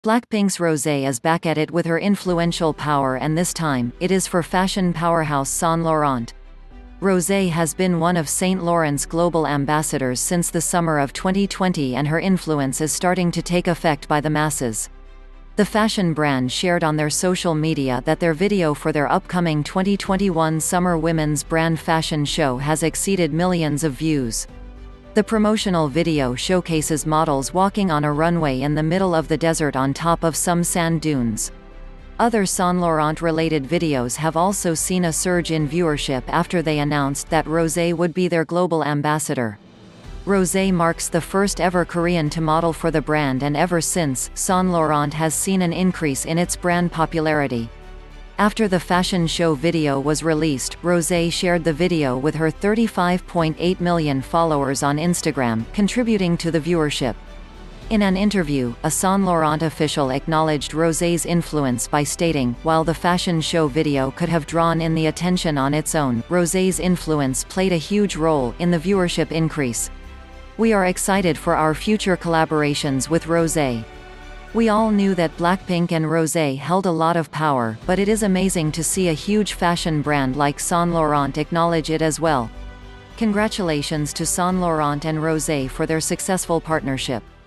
Blackpink's Rosé is back at it with her influential power, and this time, it is for fashion powerhouse Saint Laurent. Rosé has been one of Saint Laurent's global ambassadors since the summer of 2020, and her influence is starting to take effect by the masses. The fashion brand shared on their social media that their video for their upcoming 2021 Summer Women's Brand Fashion Show has exceeded millions of views. The promotional video showcases models walking on a runway in the middle of the desert on top of some sand dunes. Other Saint Laurent-related videos have also seen a surge in viewership after they announced that Rosé would be their global ambassador. Rosé marks the first ever Korean to model for the brand, and ever since, Saint Laurent has seen an increase in its brand popularity. After the fashion show video was released, Rosé shared the video with her 35.8 million followers on Instagram, contributing to the viewership. In an interview, a Saint Laurent official acknowledged Rosé's influence by stating, "While the fashion show video could have drawn in the attention on its own, Rosé's influence played a huge role in the viewership increase. We are excited for our future collaborations with Rosé. We all knew that Blackpink and Rosé held a lot of power, but it is amazing to see a huge fashion brand like Saint Laurent acknowledge it as well. Congratulations to Saint Laurent and Rosé for their successful partnership."